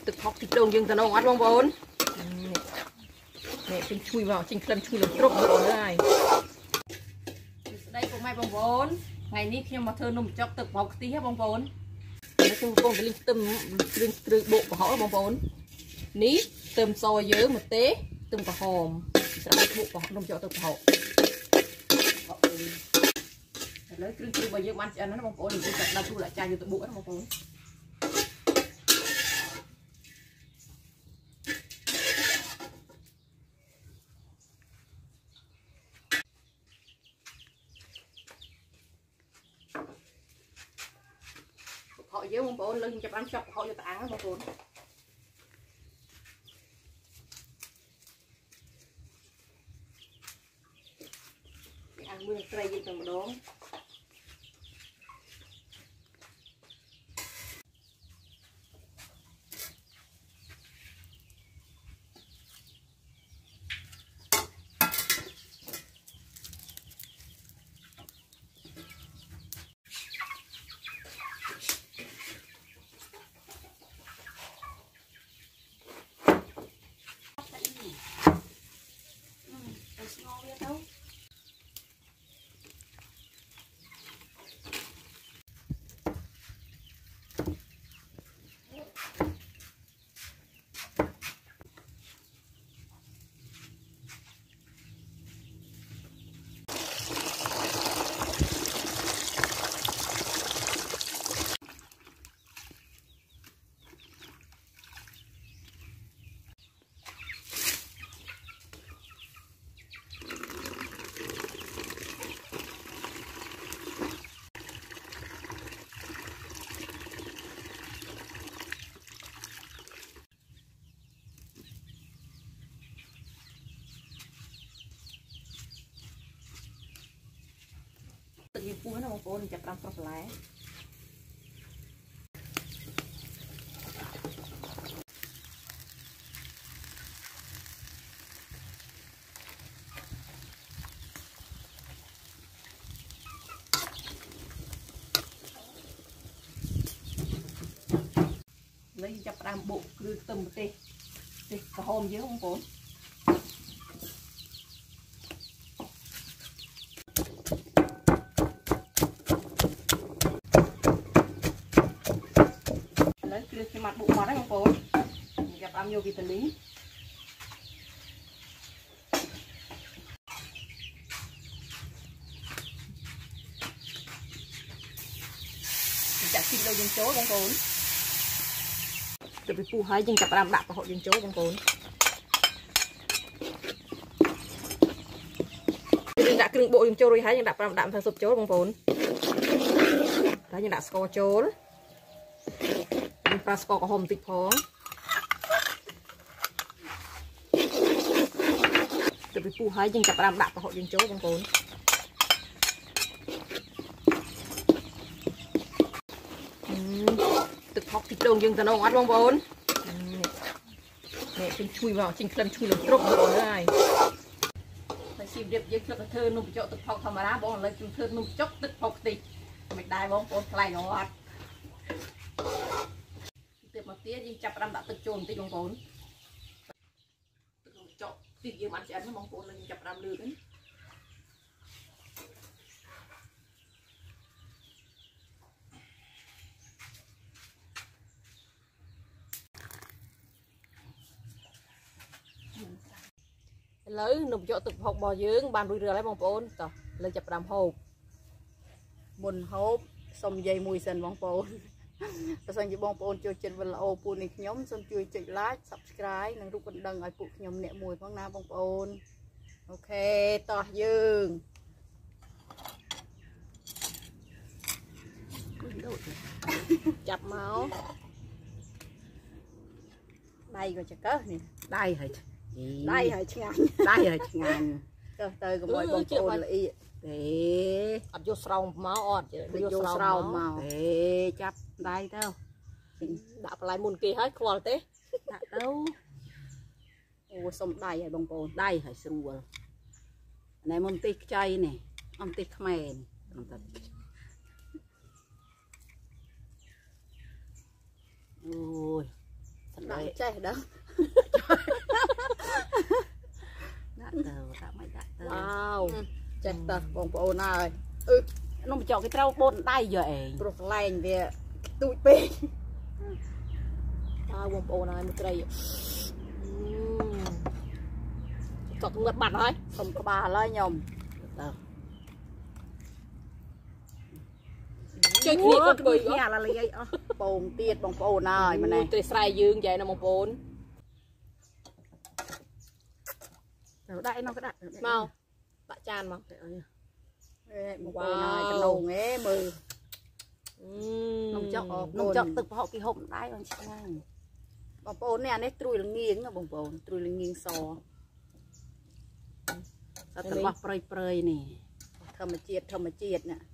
Tự học thịt đông nhưng tao nấu ăn bông bồn mẹ xin chui vào xin cân chui làm trộn bồn này đây của mày bông bồn ngày ní khi mà thơ nôm chọc tự học tí hết bông bồn nói chung bông cái linh tâm từ bộ của họ bông bồn ní tôm soi dớ một té tôm cả hòm sẽ bộ của họ nôm chọc tự họ lấy cứ bây giờ ăn cho nó bông bồn thì chúng ta đào thu lại chai cho tự bộ nó bông bồn họ với bông bồn lưng chụp ăn chọc họ cho ta ăn bông bồn ăn mưa cây gì tầm đó như cua nó bông bồn chặt làm sọt lá lấy chặt làm bộ cứ tầm tê tê cả hôm dưới bông bồn cái mặt bụng mặt đấy bông bồn gặp ăn nhiều vitamin chặt thịt đâu dân chố bông bồn từ bị phu hái dân chặt làm đạp vào họ dân chố bông bồn dân đã cưng bộ dân chố rồi hái dân đạp làm đạp theo sụp chố bông bồn đấy dân đã score chốปลาสกอกับหอมติดพ้องจะไปปูให้ยังจับรำดับกับhọยังโจ้บางคนตึกหอกติดđôngยังตะนองอัดบางคนแม่ชิงชุยvàoชิงคลันชุยลงตรกบางเลยไปชิมเด็บยังตึกเธอนุ่มเจาะตึกหอกธรรมดาบางเลยชิมเธอนุ่มจกตึกหอกติดไม่ได้บางคนไล่หนอดtiệp một tía nhưng chập đâm đã tự trồn tị bông bồn tự chọn tị dương ăn chén nó bông bồn là nhưng chập đâm lừa đấy lấy nụm chỗ tự học bò dương bàn đuôi rửa lấy bông bồn tao lấy chập đâm hộp bồn hộp xong dây mùi sần bông bồnประสานจะบองปอนช่วยเจนวันละโอปูนิขยมส้มช่วยจุดไลค์ subscribe นังรูปกันดังไอปุขยมเนี่ยมวยพังน้าบองปอนโอเคต่อยืงจับเมาส์ได้ก็จะเก้อนี่ได้เหรอได้เหรอช่างได้เหรอช่างเก้อเตยกับมวยบองปอนละอีเอ๊ะอัดโยสาวเมาส์อดโยสาวเมาส์เอ๊ะจับได้เท่าđạp lại môn kia hết khoa thế đạp đâu ô xong đây hay bông bồn đây hay sưu này môn tít chay này ông tít khmer ôi thật đây rồi chạy đó wow chạy tờ bông bồn này nó mà chọn cái trâu bồn đai vậy bột lạnh về tụi bê bông bồn này một cây cọc ngật bạt thôi không có bà lấy nhom chơi kia con bự nhà là lấy bồn tiệt bông bồn này mà này tươi say dương vậy nó bông bồn đại nó cái đại mau đại chan mà bông bồn này cái nồng ấy mừ nông chọc tự họ cái hộp đai bằng chị ngang bông bồn này trùi là nghiêng bông bồn trùi là nghiêng sò tự bọc prey prey nè thơm mà chiết nè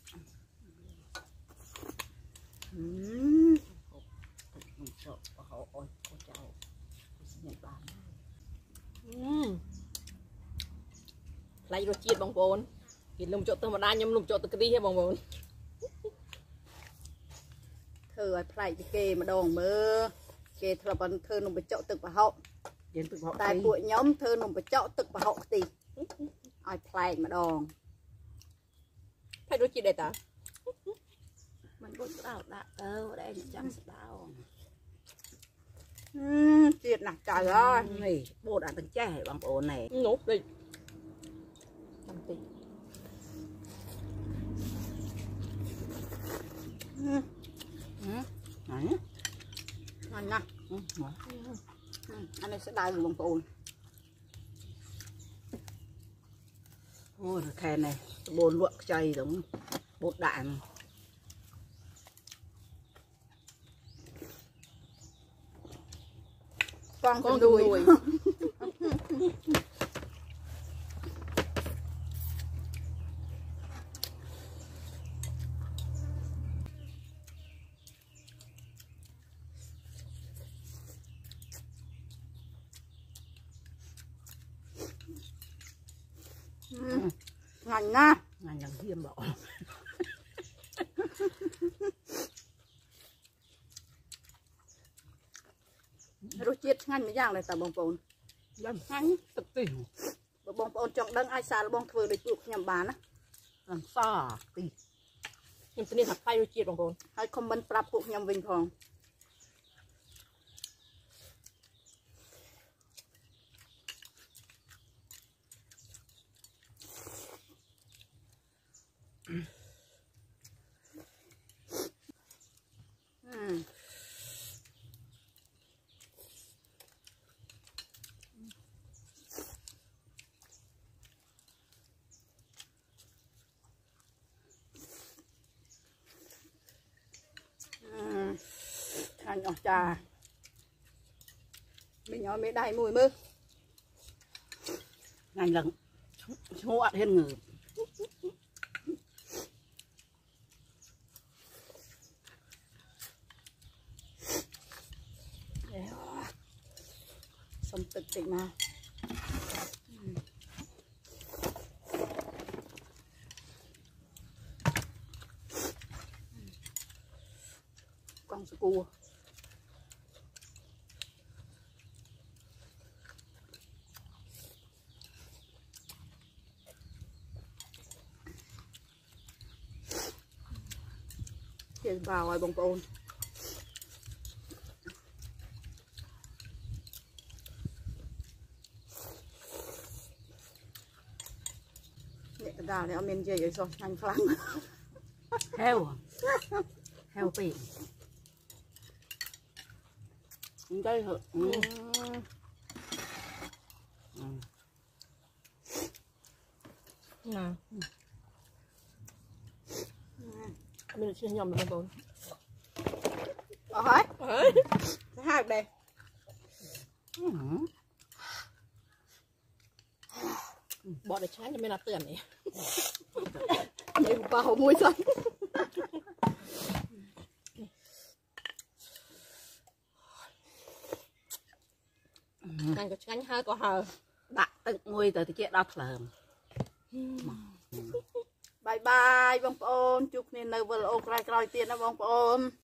lấy rồi chiết bông bồn thì lùm chỗ tôi mà đa nhom lùm chỗ tôi cái đi hay bông bồn thử ở phải kê mà đòn mơ kê thưa bọn thưa nông bị chỗ tự vào hậu tại buổi nhóm thưa nông bị chỗ tự vào hậu thì ai phải mà đòn phải đôi chiết đây ta mình bột đào đã ở đây chẳng sẽ đào chiết nè trời ơi này bột ăn từng chè bằng bột này nốt đi ngon nha anh ấy sẽ đào bằng bột ôi khen này bột luộc chay giống bột đạn con đùi ngành nha ngành làm hiêm bỏ rồi chiết ngành mấy dạng này ta bông bồn làm ngành thực tình bông bồn chọn đăng ai xa là bông thừa để chuột nhầm bán á làm xa tì nhưng tôi nên thật tay rồi chiết bông bồn hay không bên prap cuộc nhầm vinh phòng anh nhỏ trà mình nói mấy đầy mùi mơ ngành lần ngọt hơn người xong tịch tịch mà con sô cua trên vào rồi bông bồn đào này ông nên chơi vậy rồi anh phăng heo heo pì đây hả nè mình chưa nhầm được bồn hỏi hai đây bỏ để trái cho mình là tiền này vào mũi xong cánh hai có hờ đặt tự nguy tới thì chuyện đó lờm bye bye bông bồn chúc nên nơi vừa ô cày cày tiền đó bông bồn